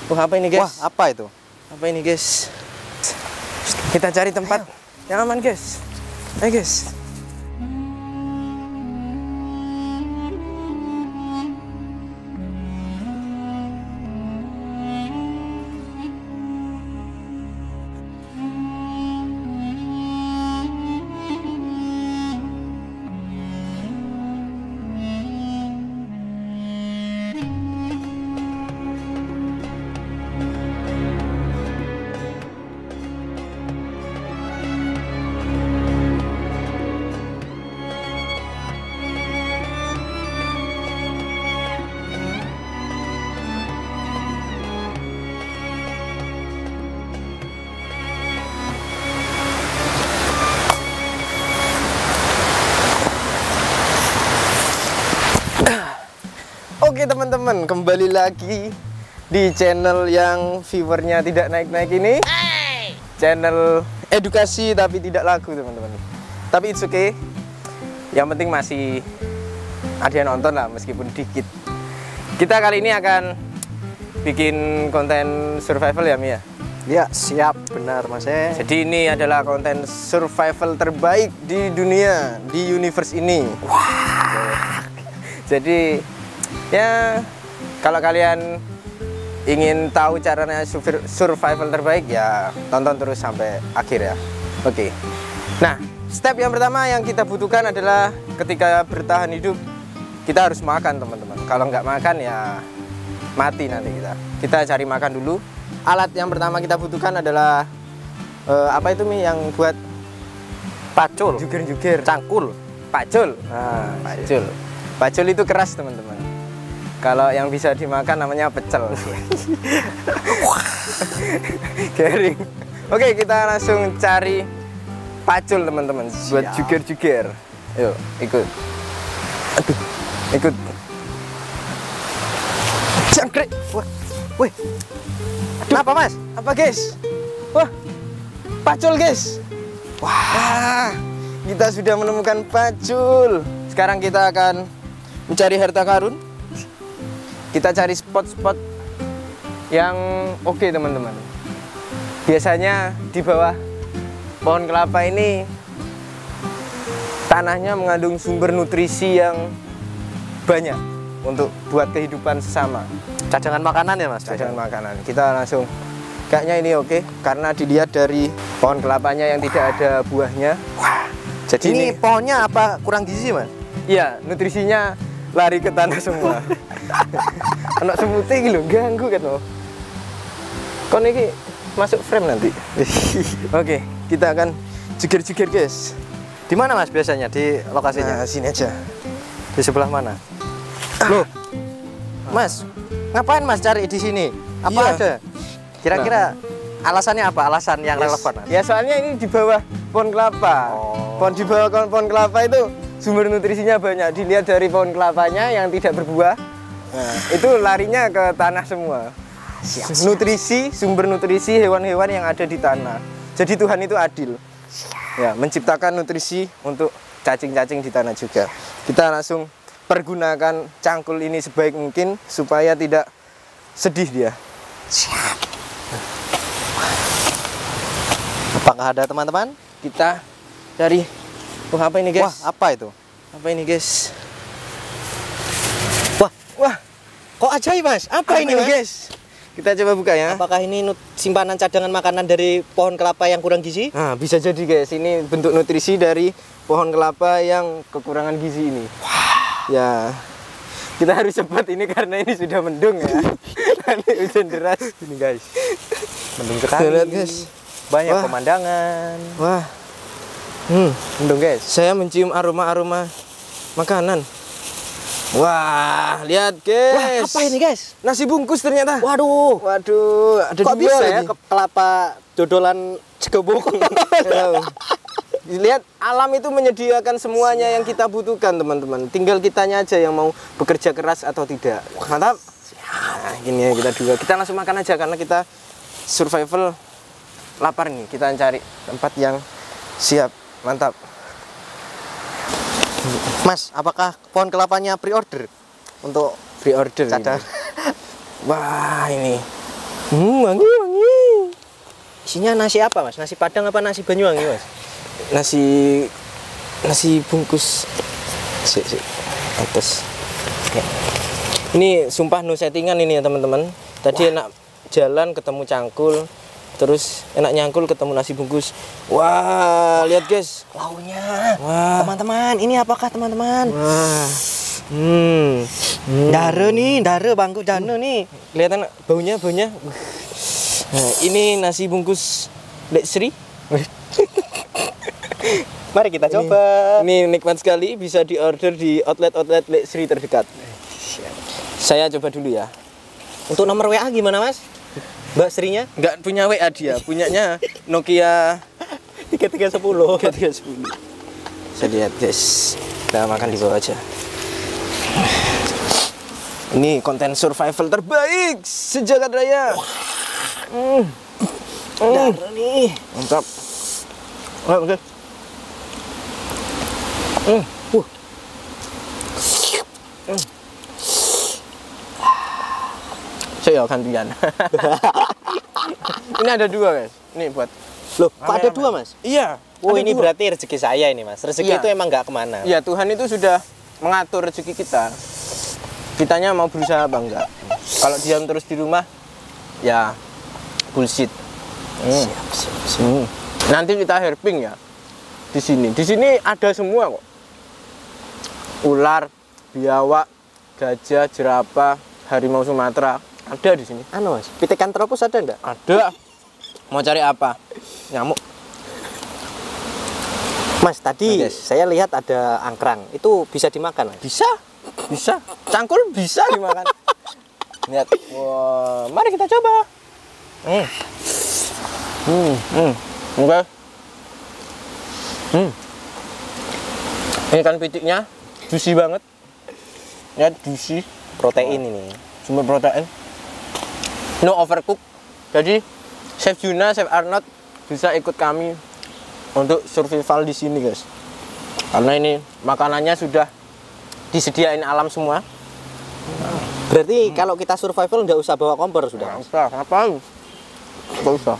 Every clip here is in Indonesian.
Wah, apa ini guys? Wah, apa itu? Apa ini guys? Kita cari tempat yang aman guys. Ayo guys. Oke teman-teman, kembali lagi di channel yang viewernya tidak naik-naik ini. Channel edukasi tapi tidak laku teman-teman. Tapi it's okay. Yang penting masih ada yang nonton lah meskipun dikit. Kita kali ini akan bikin konten survival ya Mia? Ya, siap, benar Mas. Jadi ini adalah konten survival terbaik di dunia, di universe ini. Wah. Jadi ya, kalau kalian ingin tahu caranya survival terbaik, ya tonton terus sampai akhir ya. Oke. Nah, step yang pertama yang kita butuhkan adalah ketika bertahan hidup, kita harus makan teman-teman. Kalau nggak makan ya mati nanti kita. Kita cari makan dulu. Alat yang pertama kita butuhkan adalah apa itu Mi yang buat Pacul, juger-juger, cangkul, pacul. nah, Pacul. Pacul itu keras teman-teman. Kalau yang bisa dimakan namanya pecel. Garing. Oke, kita langsung cari pacul teman-teman buat juger-juger. Yuk, ikut. Aduh, ikut. Jangkrik. Wah, wih, Kenapa Mas? Apa guys? Wah, pacul guys. Wah, kita sudah menemukan pacul. Sekarang kita akan mencari harta karun. Kita cari spot-spot yang oke teman-teman. Biasanya di bawah pohon kelapa ini tanahnya mengandung sumber nutrisi yang banyak untuk buat kehidupan sesama. cadangan makanan ya Mas? Cadangan makanan. Kita langsung, kayaknya ini oke karena dilihat dari pohon kelapanya yang tidak ada buahnya. Wah, jadi ini pohonnya apa kurang gizi Mas? Iya, nutrisinya lari ke tanah semua. Anak semutnya gitu ganggu kan lo. Kon ini masuk frame nanti. Oke, kita akan juger-juger guys. Di mana Mas biasanya di lokasinya? Nah, sini aja. Di sebelah mana? Loh, Mas, ngapain Mas cari di sini? Apa Iya. ada? Kira-kira alasannya apa? Alasan yang relevan Mas? Ya soalnya ini di bawah pohon kelapa. Oh. Pohon di bawah pohon kelapa itu sumber nutrisinya banyak. Dilihat dari pohon kelapanya yang tidak berbuah. Nah, itu larinya ke tanah semua. Nutrisi, sumber nutrisi hewan-hewan yang ada di tanah. Jadi Tuhan itu adil. Ya, menciptakan nutrisi untuk cacing-cacing di tanah juga. Kita langsung pergunakan cangkul ini sebaik mungkin supaya tidak sedih dia. Siap. Apakah ada teman-teman? Kita cari. Wah, apa ini guys? Wah, apa itu? Apa ini guys? Wah, kok ajaib Mas? Apa ini Mas? guys? Kita coba buka ya. Apakah ini simpanan cadangan makanan dari pohon kelapa yang kurang gizi? Nah, bisa jadi guys, ini bentuk nutrisi dari pohon kelapa yang kekurangan gizi ini. Wah. Ya, kita harus cepat ini karena ini sudah mendung ya. Nanti hujan deras ini guys. Mendung sekali. Lihat guys, Banyak Wah. pemandangan. Wah, mendung guys. Saya mencium aroma-aroma makanan. Wah, lihat guys. Wah, apa ini guys? Nasi bungkus ternyata. Waduh, Waduh, ada kok dua bisa ya lagi. kelapa dodolan Cegobong? Lihat, alam itu menyediakan semuanya yang kita butuhkan teman-teman. Tinggal kitanya aja yang mau bekerja keras atau tidak. Mantap. Nah, gini ya kita dua. Kita langsung makan aja karena kita survival lapar nih. Kita cari tempat yang siap. Mantap. Mas, apakah pohon kelapanya pre-order untuk Pre-order. cadangan? Wah, ini Wangi wangi. Isinya nasi apa mas? Nasi Padang apa nasi Banyuwangi mas? Nasi bungkus. Sik. Atas. Ya. Ini sumpah no settingan ini ya teman-teman. Tadi enak jalan ketemu cangkul, terus enak nyangkul ketemu nasi bungkus. Wah, lihat guys, Launya. Wah. Teman-teman, ini apakah teman-teman? Wah. Dare bangku dano nih. Kelihatan baunya. Nah, ini nasi bungkus Lek Sri. Mari kita coba. Ini nikmat sekali, bisa diorder di outlet Lek Sri terdekat. Saya coba dulu ya. Untuk nomor WA gimana mas? Mbak Srinya? Nggak punya WA dia, punyanya Nokia 3310. 3310. Saya lihat guys, kita makan di bawah aja. Ini konten survival terbaik sejagat raya. Dare nih. Mantap. Oke. Saya gantian. Ini ada 2 guys. Ini buat. Loh, kok ada 2 mas? Iya. Oh ada ini 2. berarti rezeki saya ini mas. Rezeki Iya. itu emang nggak kemana. Ya Tuhan itu sudah mengatur rezeki kita. Kitanya mau berusaha apa enggak. Kalau diam terus di rumah, ya bullshit. Siap. Nanti kita herping ya di sini. Di sini ada semua kok. Ular, biawak, gajah, jerapah, harimau Sumatera ada di sini. Anu mas, Pithecanthropus ada nggak? Ada. Mau cari apa? Nyamuk. Mas tadi Oke. saya lihat ada angkrang. Itu bisa dimakan mas? Bisa. Cangkul bisa dimakan. Lihat. Wah, mari kita coba. Oke. Ini kan pitiknya juicy banget. Ya, juicy. Protein ini. Sumber protein. No overcook. Jadi Chef Juna, Chef Arnold bisa ikut kami untuk survival di sini, guys. Karena ini makanannya sudah disediain alam semua. Berarti kalau kita survival nggak usah bawa kompor sudah. Nggak usah, ngapain? Nggak usah.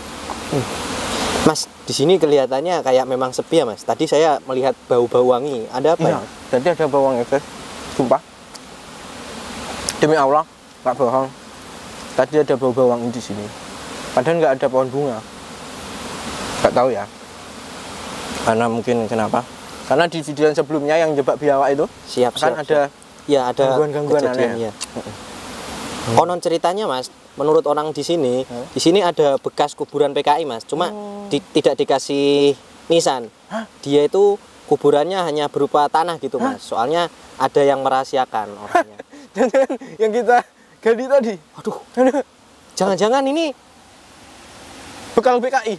Mas, di sini kelihatannya kayak memang sepi ya mas. Tadi saya melihat bau-bau wangi. Ada apa Iya, ya? tadi ada bawang ya, guys. Sumpah. Demi Allah, nggak bohong. Tadi ada bau bawang di sini. Padahal nggak ada pohon bunga. Nggak tahu ya. Karena mungkin kenapa? Karena di video sebelumnya yang jebak biawak itu Siap. kan ada Ya ada gangguan-gangguan kejadian, aneh. ya. Konon ceritanya mas, menurut orang di sini ada bekas kuburan PKI mas. Cuma tidak dikasih nisan. Dia itu kuburannya hanya berupa tanah gitu mas. Soalnya ada yang merahasiakan orangnya. Jangan yang kita gali tadi. Aduh, jangan-jangan ini Bekal PKI.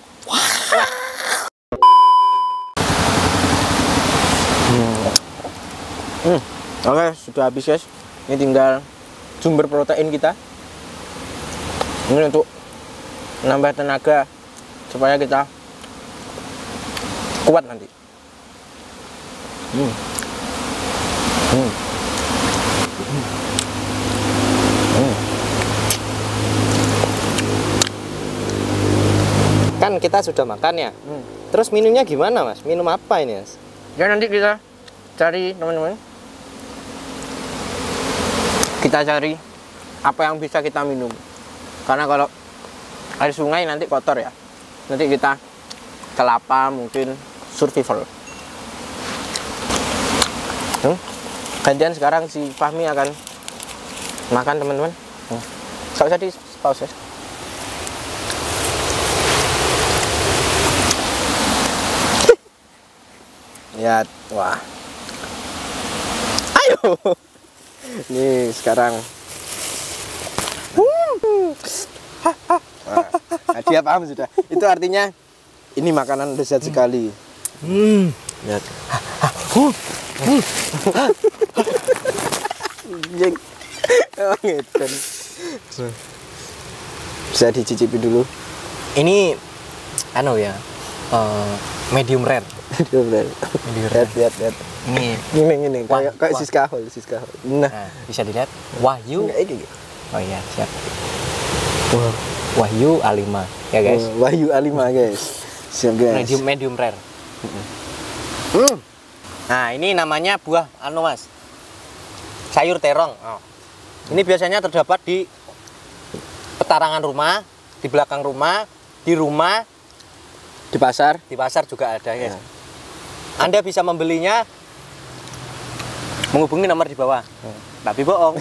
Oke, sudah habis guys. Ini tinggal sumber protein kita. Ini untuk menambah tenaga supaya kita kuat nanti. kan kita sudah makan ya. Terus minumnya gimana mas? Minum apa ini mas? Ya nanti kita cari teman-teman. Kita cari apa yang bisa kita minum. Karena kalau air sungai nanti kotor ya. Nanti kita kelapa mungkin survival. Gantian sekarang si Fahmi akan makan teman-teman. Gak usah di pause. Ya, wah. Ayo. Nih sekarang. Nah, dia paham sudah. Itu artinya ini makanan lezat sekali. Lihat. Bisa dicicipi dulu. Ini anu ya, medium rare. Lihat. Ini kayak siskahol. Nah, bisa dilihat Wahyu. Enggak, ini. Oh iya, siap. Wahyu A5 ya guys. Wahyu A5 guys. Siap guys. Medium rare. Nah, ini namanya buah Mas. Sayur terong. Oh. Ini biasanya terdapat di petarangan rumah, di belakang rumah, di rumah, Di pasar. di pasar juga ada guys. Anda bisa membelinya menghubungi nomor di bawah. Tapi bohong.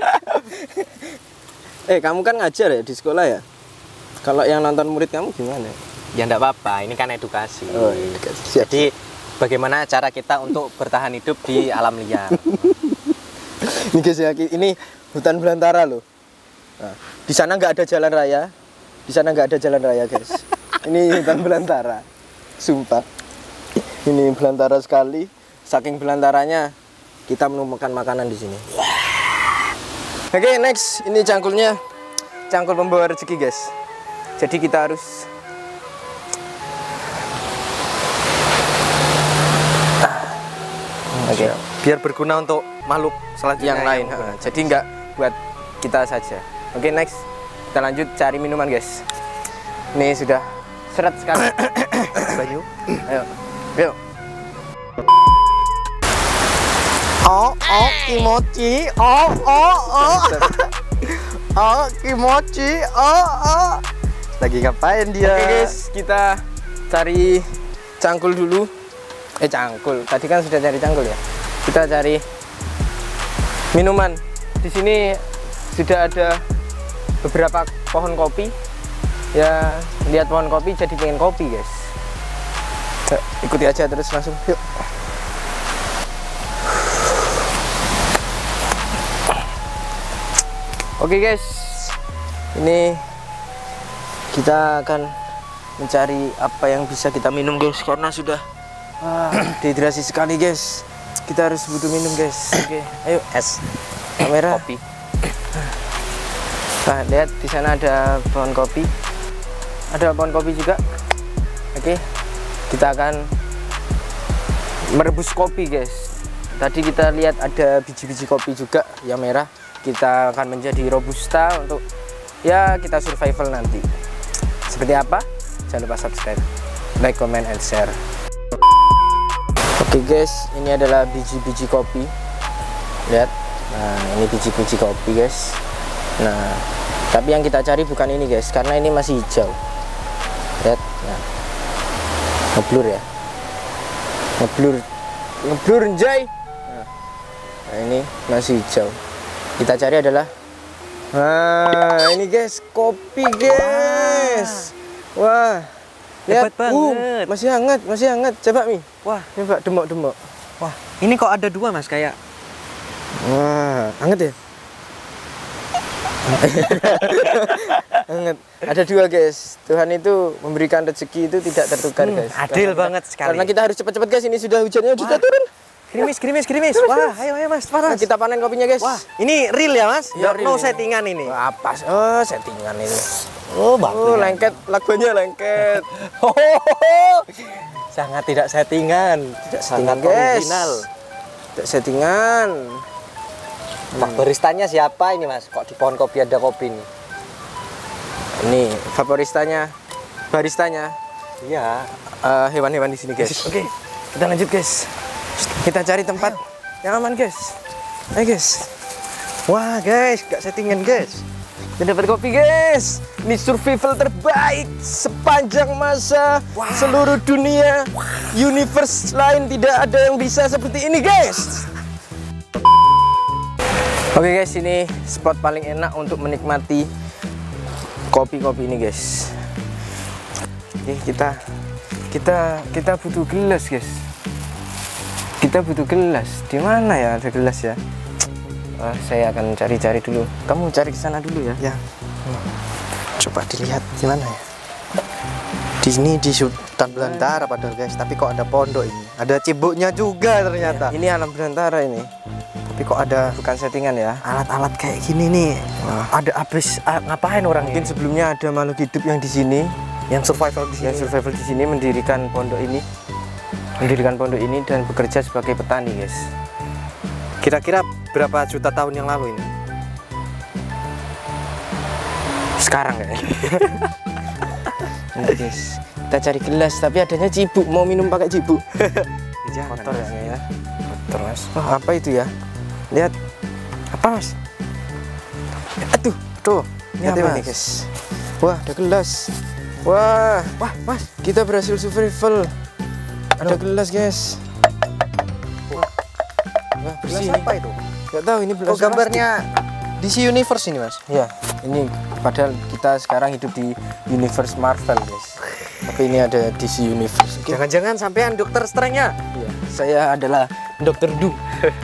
Kamu kan ngajar ya di sekolah ya? Kalau yang nonton murid kamu gimana? Ya enggak apa-apa, ini kan edukasi. Oh, edukasi. Siap. Jadi bagaimana cara kita untuk bertahan hidup di alam liar. Ini guys ya, ini hutan belantara loh. Nah, di sana nggak ada jalan raya. Di sana nggak ada jalan raya guys. Ini hutan belantara. Sumpah. Ini belantara sekali. Saking belantaranya kita menemukan makanan di sini. Oke, next. Ini cangkulnya. Cangkul pembawa rezeki guys. Jadi kita harus biar berguna untuk makhluk selanjutnya yang lain. Jadi nggak buat kita saja. Oke, next kita lanjut cari minuman guys. Ini sudah seret sekali. Banyu. Ayo, yuk. Kimochi. Kimochi. Lagi ngapain dia? Oke guys, kita cari cangkul dulu. Cangkul. Tadi kan sudah cari cangkul ya. Kita cari minuman. Di sini sudah ada beberapa pohon kopi. Ya, lihat pohon kopi jadi pengen kopi, guys. Ikuti aja terus langsung. Yuk. Oke, guys. Ini kita akan mencari apa yang bisa kita minum, guys, karena sudah dehidrasi sekali, guys. Kita harus butuh minum, guys. Oke, ayo es kamera Kopi. Nah, lihat di sana ada pohon kopi. Ada pohon kopi juga. Oke, kita akan merebus kopi, guys. Tadi kita lihat ada biji-biji kopi juga yang merah. Kita akan menjadi robusta untuk ya kita survival nanti. Seperti apa? Jangan lupa subscribe, like, comment, and share. Oke guys, ini adalah biji-biji kopi. Lihat, nah ini biji-biji kopi guys. Nah, tapi yang kita cari bukan ini guys, karena ini masih hijau. Lihat, nah, ngeblur ya, ngeblur jay. Nah, ini masih hijau. Kita cari adalah, nah ini guys, kopi guys. Wah. Lihat, hebat banget. Masih hangat. Coba Mi. Wah, coba demok. wah, ini kok ada dua Mas kayak. Wah, hangat ya? Hangat. Ada dua guys. Tuhan itu memberikan rezeki itu tidak tertukar guys. Adil banget sekali. Karena kita harus cepat-cepat guys. Ini sudah hujannya sudah turun. Gerimis. Wah, ayo Mas, panas. Nah, kita panen kopinya guys. Wah, ini real ya Mas? Ya, No real. settingan ini. Apa? Oh, settingan ini. Oh, lengket. Lagunya lengket. Sangat tidak settingan. Settingan Sangat guys. original. Tidak settingan. Wah, baristanya siapa ini Mas? Kok di pohon kopi ada kopi nih? Ini baristanya. Iya. Hewan-hewan di sini guys. Oke, kita lanjut guys. Kita cari tempat yang aman guys. Ayo guys. Wah guys, gak settingan guys. Kita dapat kopi guys. Ini survival terbaik sepanjang masa seluruh dunia. Universe lain tidak ada yang bisa seperti ini guys. Oke guys, ini spot paling enak untuk menikmati kopi-kopi ini guys. Oke, kita butuh gelas guys. Kita butuh gelas. Di mana ya ada gelas ya? Saya akan cari-cari dulu. Kamu cari ke sana dulu ya. Ya. Coba dilihat di mana ya? Di sini di hutan belantara padahal guys, tapi kok ada pondok ini. Ada cibuknya juga ternyata. Ya, ini alam belantara ini. Tapi kok ada bukan settingan ya? Alat-alat kayak gini nih. Ada habis ngapain orang mungkin ini? Sebelumnya ada makhluk hidup yang di sini, yang survival di sini mendirikan pondok ini. Dan bekerja sebagai petani guys. Kira-kira berapa juta tahun yang lalu ini? Sekarang ya. Ini guys, kita cari gelas tapi adanya cibuk, mau minum pakai cibuk. Kotor ya. Kotor mas. Wah, apa itu ya? Lihat. Apa mas? Aduh, tuh. Lihat ini guys. Wah, ada gelas. Wah, mas, kita berhasil survival. Ada gelas guys. Wah, bersih. Gelas apa itu? Gak tahu ini gelas. Oh, gambarnya DC Universe ini mas? Ya, ini padahal kita sekarang hidup di universe Marvel guys. Tapi ini ada DC Universe. Oke. Jangan-jangan sampean Dokter Strange-nya? Iya, saya adalah Dr. Doom.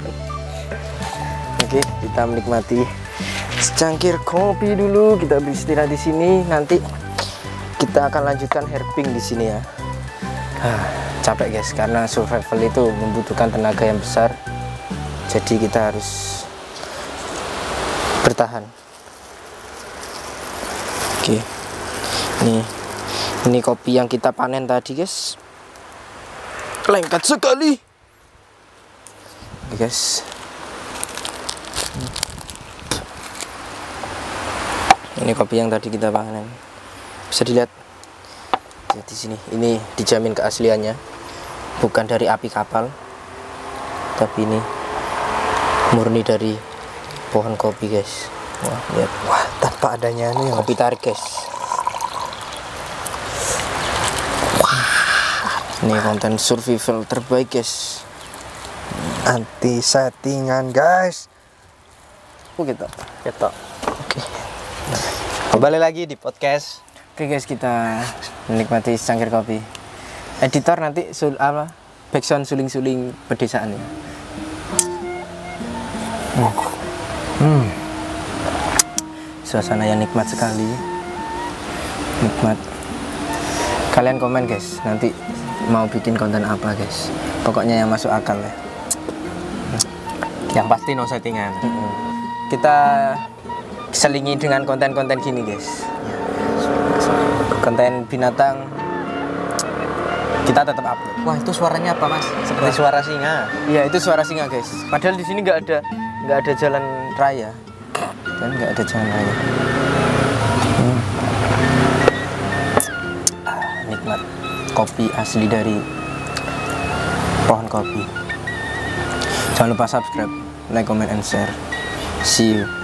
Oke, kita menikmati secangkir kopi dulu. Kita beristirahat di sini. Nanti kita akan lanjutkan herping di sini ya. Capek guys, karena survival itu membutuhkan tenaga yang besar. Jadi kita harus bertahan. Oke, ini kopi yang kita panen tadi guys. Lengket sekali. Oke guys. Ini kopi yang tadi kita panen. Bisa dilihat di sini. Ini dijamin keasliannya. Bukan dari api kapal. Tapi ini murni dari pohon kopi guys. Wah, lihat. Wah, tanpa adanya ini Kopi tarik guys. Ini konten survival terbaik guys. anti settingan guys. Gitu. Gitu. Oke. Kembali lagi di podcast. Oke guys, kita menikmati secangkir kopi. Editor nanti backsound suling-suling pedesaan ya. Suasana yang nikmat sekali. Nikmat. Kalian komen guys, nanti mau bikin konten apa guys. Pokoknya yang masuk akal ya. Yang pasti no settingan. Kita selingi dengan konten-konten gini guys. Konten binatang kita tetap upload. Wah, itu suaranya apa mas? Seperti suara singa. Iya, itu suara singa guys. Padahal di sini nggak ada jalan raya dan nggak ada jalan raya. Nikmat kopi asli dari pohon kopi. Jangan lupa subscribe, like, comment, and share. See you.